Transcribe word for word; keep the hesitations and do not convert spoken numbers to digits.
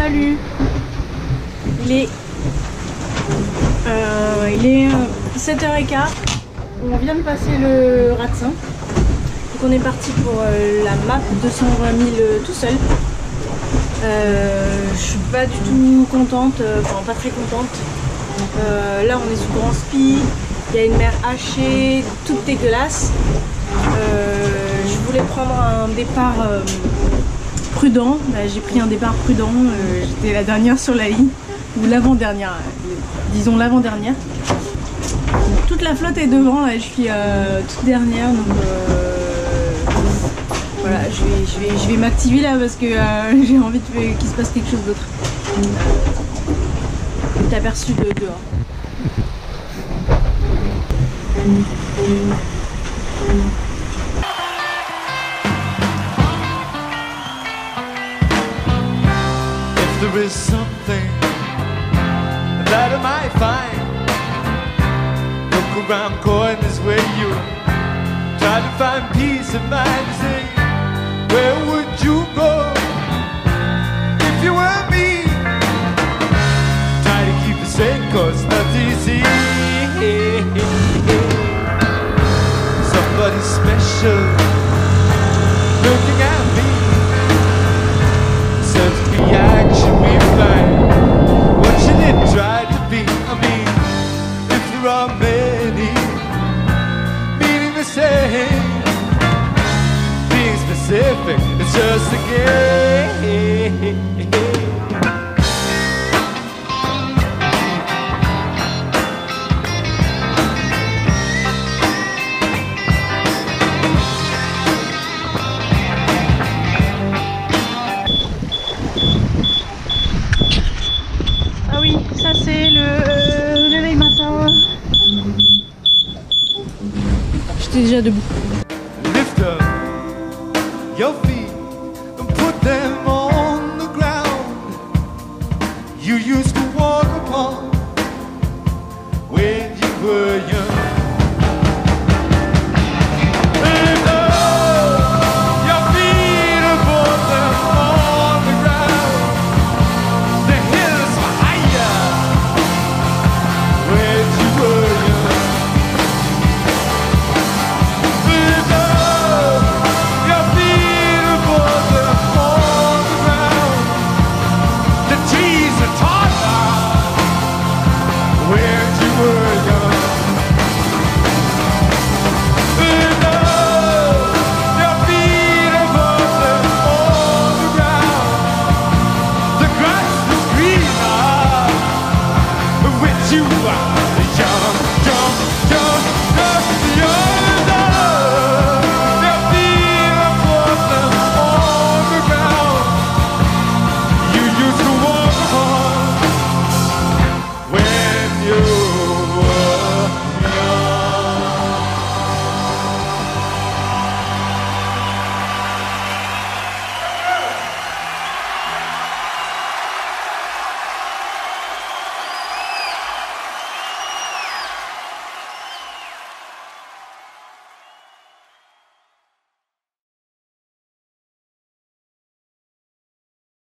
Salut. Il est, euh, il est sept heures quinze. On vient de passer le Ratsin. Donc on est parti pour euh, la map deux cent vingt mille euh, tout seul. Euh, je suis pas du tout contente, euh, enfin pas très contente. Euh, là on est sous grand spi, il y a une mer hachée, toute dégueulasse. Euh, je voulais prendre un départ euh, prudent, bah, j'ai pris un départ prudent, euh, j'étais la dernière sur la ligne, ou l'avant-dernière, disons l'avant-dernière. Toute la flotte est devant, là je suis euh, toute dernière, donc euh, voilà, je vais, je vais, je vais m'activer là parce que euh, j'ai envie qu'il se passe quelque chose d'autre. Euh, t'as aperçu de dehors. If there is something that I might find, look around corners where you try to find peace of mind. Say, where would you go if you were me? Try to keep it sane, cause nothing's easy. Somebody special looking at me. Sense reaction we find. What should it try to be? I mean, if there are many meaning the same, being specific, it's just a game. Ah oui, ça c'est le euh, réveil matin. J'étais déjà debout.